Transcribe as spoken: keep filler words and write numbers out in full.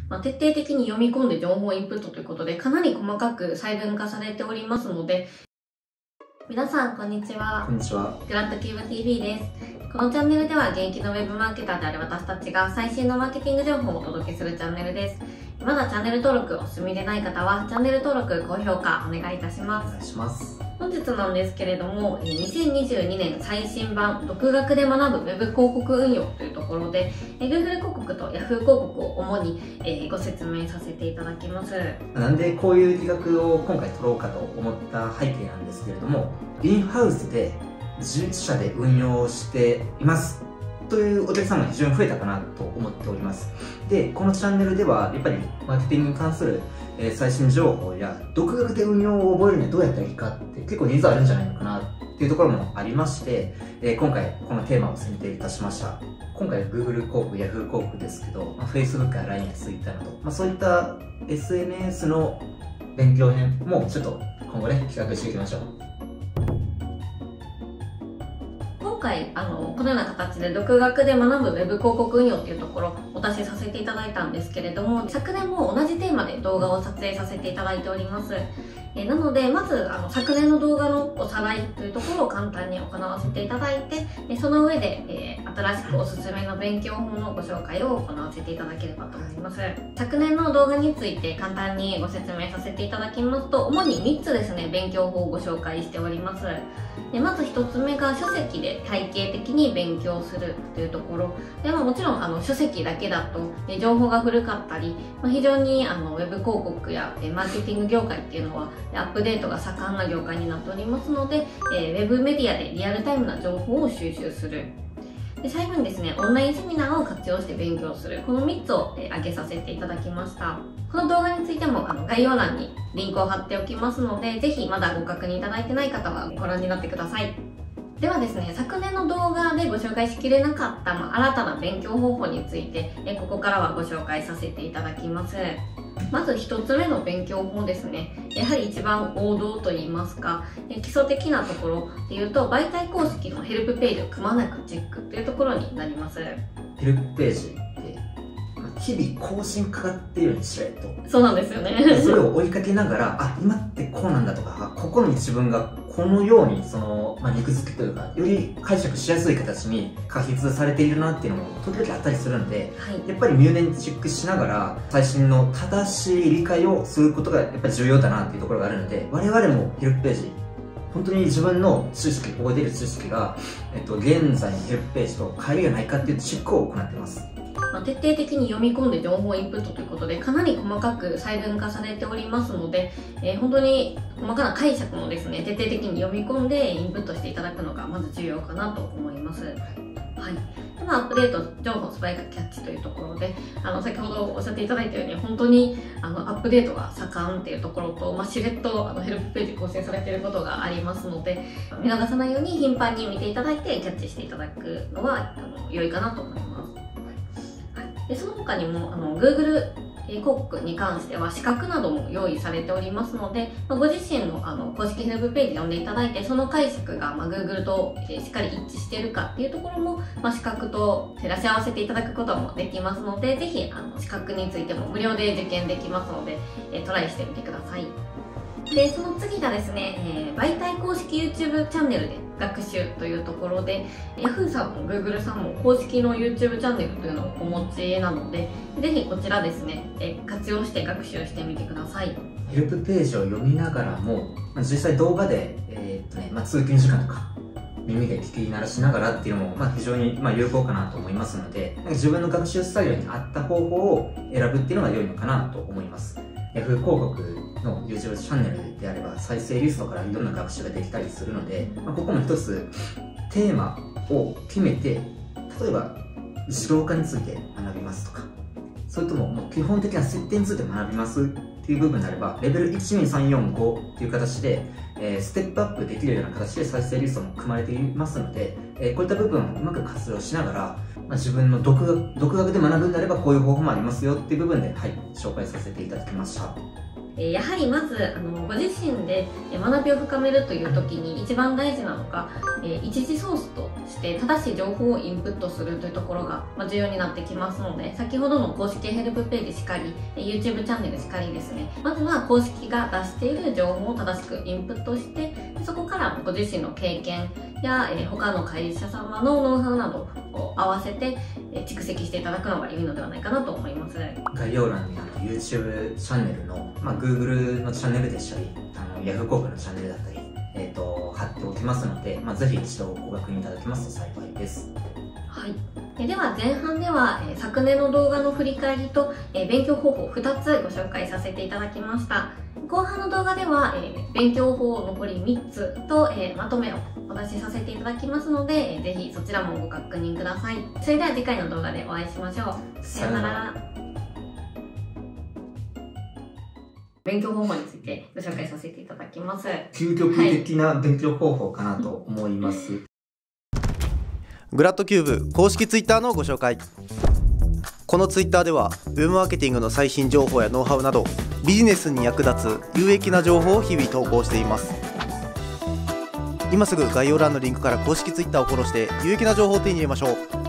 まあ、徹底的に読み込んで情報インプットということで、かなり細かく細分化されておりますので、皆さんこんにちは。 こんにちは。 グラントキューブ ティービー です。このチャンネルでは現役のウェブマーケターである私たちが最新のマーケティング情報をお届けするチャンネルです。まだチャンネル登録お済みでない方は、チャンネル登録、高評価お願いいたします。 お願いします。 本日なんですけれども、にせんにじゅうにねん最新版独学で学ぶ Web 広告運用というところで、Google 広告と Yahoo 広告を主にご説明させていただきます。 なんでこういう企画を今回取ろうかと思った背景なんですけれども、インハウスで自社で運用していますというお客様が非常に増えたかなと思っております。で、このチャンネルではやっぱりマーケティングに関する最新情報や独学で運用を覚えるにはどうやったらいいかって結構ニーズあるんじゃないのかなっていうところもありまして、今回このテーマを選定いたしました。今回 Google 広告、Yahoo 広告ですけど、まあ、Facebook や ライン や Twitter など、まあ、そういった エスエヌエス の勉強編もちょっと今後ね企画していきましょう。 今回あのこのような形で独学で学ぶ Web 広告運用っていうところお出しさせていただいたんですけれども、昨年も同じテーマで動画を撮影させていただいております。えなのでまずあの昨年の動画のおさらいというところを簡単に行わせていただいて、えその上で、えー、新しくおすすめの勉強法のご紹介を行わせていただければと思います。昨年の動画について簡単にご説明させていただきますと、主にみっつですね勉強法をご紹介しております。でまずひとつめが書籍で体系的に勉強するというところで、まあ、もちろんあの書籍だけだとえ情報が古かったり、まあ、非常にあのウェブ広告やえマーケティング業界っていうのはアップデートが盛んな業界になっておりますので、えー、ウェブメディアでリアルタイムな情報を収集する。で最後にですね、オンラインセミナーを活用して勉強する。このみっつを、えー、挙げさせていただきました。この動画についてもあの概要欄にリンクを貼っておきますので、ぜひまだご確認いただいてない方はご覧になってください。ではですね、昨年の動画でご紹介しきれなかった、まあ、新たな勉強方法について、えここからはご紹介させていただきます。まずひとつめの勉強法ですね。やはり一番王道といいますか、え基礎的なところでいうと、媒体公式のヘルプページをくまなくチェックというところになります。 ヘルプページって日々更新かかっているようにしろよと。 そうなんですよね。 それを追いかけながら、あ、今ってこうなんだとか、ここに自分がこのように、その、まあ、肉付けというか、より解釈しやすい形に加筆されているなっていうのも時々あったりするので、はい、やっぱり入念にチェックしながら、最新の正しい理解をすることがやっぱり重要だなっていうところがあるので、我々もヘルプページ、本当に自分の知識、覚えている知識が、えっと、現在のヘルプページと乖離がないかっていうチェックを行っています。 まあ、徹底的に読み込んで情報インプットということで、かなり細かく細分化されておりますので、えー、本当に細かな解釈もですね、徹底的に読み込んでインプットしていただくのがまず重要かなと思います。はい。でまあ、アップデート情報素早くキャッチというところで、あの、先ほどおっしゃっていただいたように、本当にあのアップデートが盛んっていうところと、まあ、しれっとあのヘルプページ更新されていることがありますので、見逃さないように頻繁に見ていただいてキャッチしていただくのはあの良いかなと思います。でその他にもあの Google 広告に関しては資格なども用意されておりますので、まあ、ご自身のあの公式ヘルプページ読んでいただいて、その解釈が、まあ、Google と、えー、しっかり一致しているかっていうところも、まあ、資格と照らし合わせていただくこともできますので、ぜひあの資格についても無料で受験できますので、えー、トライしてみてください。でその次がですね、えー、媒体公式 YouTube チャンネルで学習というところで、Yahoo さんも Google さんも公式の YouTube チャンネルというのをお持ちなので、ぜひこちらですね、えー、活用して学習してみてください。 ヘルプページを読みながらも、まあ、実際動画で、えーっとねまあ、通勤時間とか耳で聞き鳴らしながらっていうのも、まあ、非常にまあ有効かなと思いますので、なんか自分の学習スタイルに合った方法を選ぶっていうのが良いのかなと思います。Yahoo 広告の YouTube チャンネルであれば再生リストからいろんな学習ができたりするので、まあ、ここも一つテーマを決めて、例えば自動化について学びますとか、それとももう基本的な設定について学びますっていう部分であれば、レベルいち、に、さん、よん、ごっていう形で、えー、ステップアップできるような形で再生リストも組まれていますので、えー、こういった部分をうまく活用しながら、まあ、自分の独学、独学で学ぶんであればこういう方法もありますよっていう部分で、はい、紹介させていただきました。 えやはりまずあのご自身で学びを深めるという時に一番大事なのが、え一次ソースとして正しい情報をインプットするというところがま重要になってきますので、先ほどの公式ヘルプページしかり YouTube チャンネルしかりですね、まずは公式が出している情報を正しくインプットして、そこからご自身の経験や、え他の会社様のノウハウなどを合わせて、え蓄積していただくのが良いのではないかなと思います。 概要欄にあの YouTube チャンネルの、まあ、Google のチャンネルでしたり、あの Yahoo 広告のチャンネルだったり、えー、と貼っておきますので、まあ、ぜひ一度ご確認いただけますと幸いです。 はい、えでは前半では、え昨年の動画の振り返りと、え勉強方法ふたつご紹介させていただきました。後半の動画では、え勉強法残りみっつと、えまとめをお出しさせていただきますので、えぜひそちらもご確認ください。それでは次回の動画でお会いしましょう。さようなら。勉強方法についてご紹介させていただきます。 究極的な勉強方法かなと思います。はい、 グラッドキューブ公式ツイッターのご紹介。このツイッターではウェブマーケティングの最新情報やノウハウなどビジネスに役立つ有益な情報を日々投稿しています。今すぐ概要欄のリンクから公式ツイッターをフォローして有益な情報を手に入れましょう。